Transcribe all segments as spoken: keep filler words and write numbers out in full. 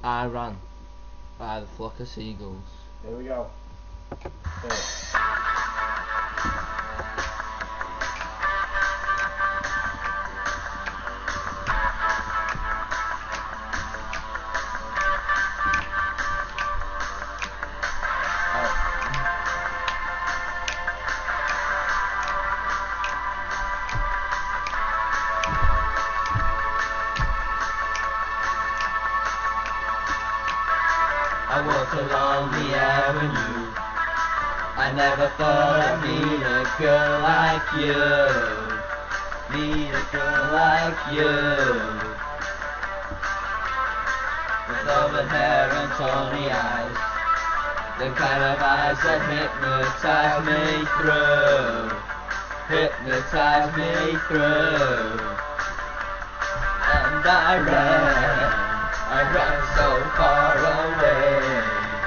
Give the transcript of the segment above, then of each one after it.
I Ran by the Flock of Seagulls. Here we go. Here. I walked along the avenue. I never thought I'd meet a girl like you. Meet a girl like you. With auburn hair and tawny eyes, the kind of eyes that hypnotize me through. Hypnotize me through. And I ran. I ran so far away.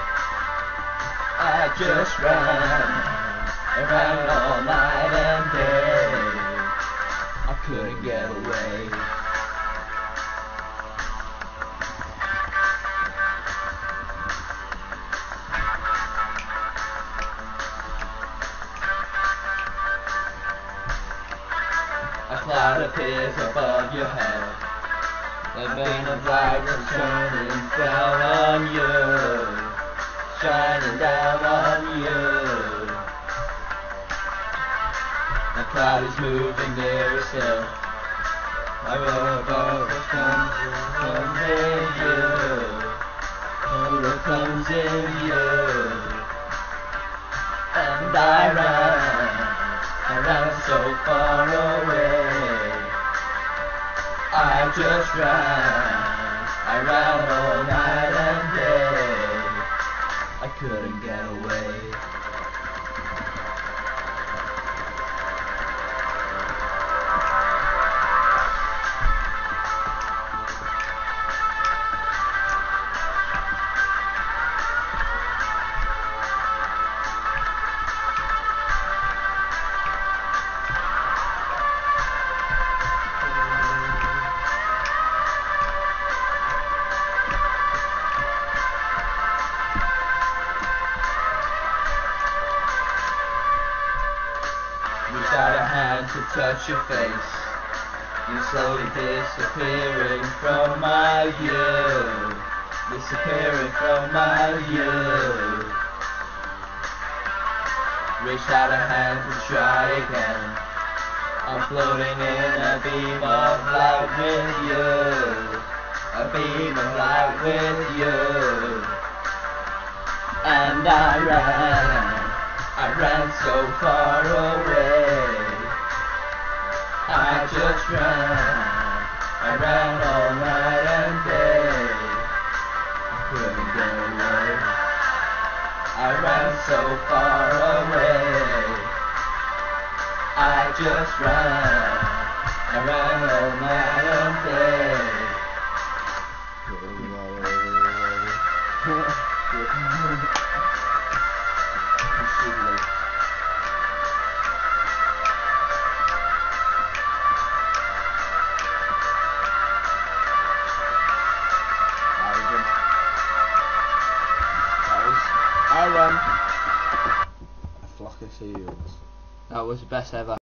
I just ran, I ran all night and day. I couldn't get away. A cloud appears above your head. The vein of light is shining down on you, shining down on you. The cloud is moving nearer still. A river comes, comes in you, a river comes in you. And I ran, I ran so far away. I just ran, I ran all night and day. I couldn't get away. Reach out a hand to touch your face. You're slowly disappearing from my view. Disappearing from my view. Reach out a hand to try again. I'm floating in a beam of light with you. A beam of light with you. And I ran. I ran so far away. I just ran. I ran all night and day. I couldn't get away. I ran so far away. I just ran. I ran all night and day. I Ran. Flock of Seagulls. That was the best ever.